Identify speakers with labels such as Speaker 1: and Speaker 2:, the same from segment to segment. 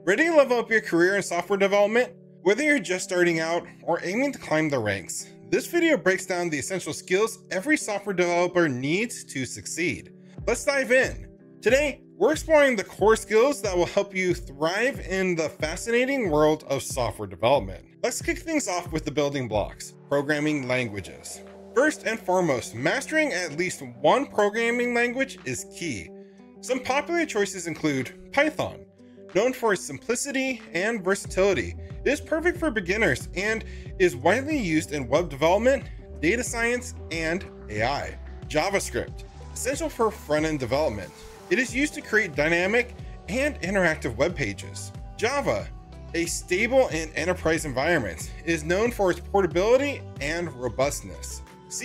Speaker 1: Ready to level up your career in software development? Whether you're just starting out or aiming to climb the ranks, this video breaks down the essential skills every software developer needs to succeed. Let's dive in. Today, we're exploring the core skills that will help you thrive in the fascinating world of software development. Let's kick things off with the building blocks, programming languages. First and foremost, mastering at least one programming language is key. Some popular choices include Python. Known for its simplicity and versatility, it is perfect for beginners and is widely used in web development, data science, and AI. JavaScript, essential for front-end development. It is used to create dynamic and interactive web pages. Java, a stable in enterprise environments, is known for its portability and robustness. C++,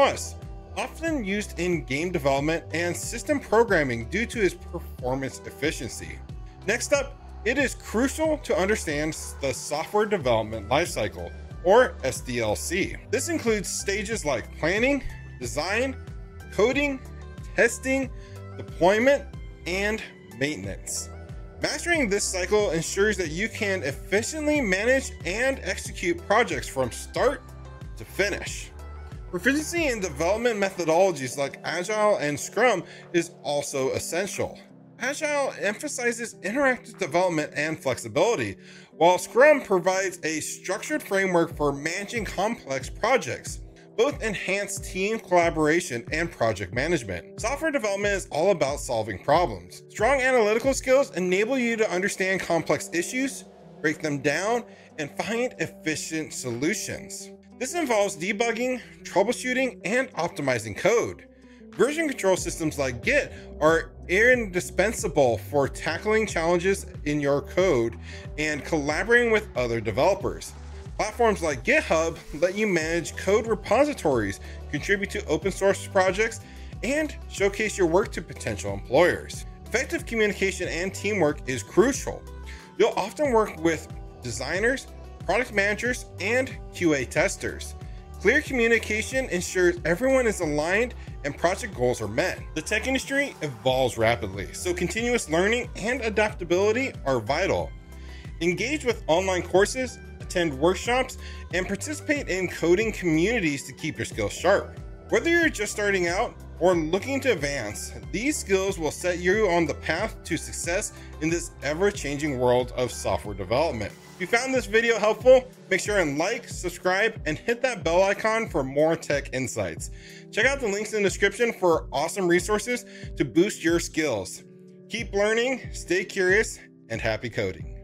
Speaker 1: often used in game development and system programming due to its performance efficiency. Next up, it is crucial to understand the software development lifecycle, or SDLC. This includes stages like planning, design, coding, testing, deployment, and maintenance. Mastering this cycle ensures that you can efficiently manage and execute projects from start to finish. Proficiency in development methodologies like Agile and Scrum is also essential. Agile emphasizes interactive development and flexibility, while Scrum provides a structured framework for managing complex projects. Both enhance team collaboration and project management. Software development is all about solving problems. Strong analytical skills enable you to understand complex issues, break them down, and find efficient solutions. This involves debugging, troubleshooting, and optimizing code. Version control systems like Git are indispensable for tackling challenges in your code and collaborating with other developers. Platforms like GitHub let you manage code repositories, contribute to open source projects, and showcase your work to potential employers. Effective communication and teamwork is crucial. You'll often work with designers, product managers, and QA testers. Clear communication ensures everyone is aligned and project goals are met. The tech industry evolves rapidly, so continuous learning and adaptability are vital. Engage with online courses, attend workshops, and participate in coding communities to keep your skills sharp. Whether you're just starting out or looking to advance, these skills will set you on the path to success in this ever-changing world of software development. If you found this video helpful, make sure and like, subscribe, and hit that bell icon for more tech insights. Check out the links in the description for awesome resources to boost your skills. Keep learning, stay curious, and happy coding.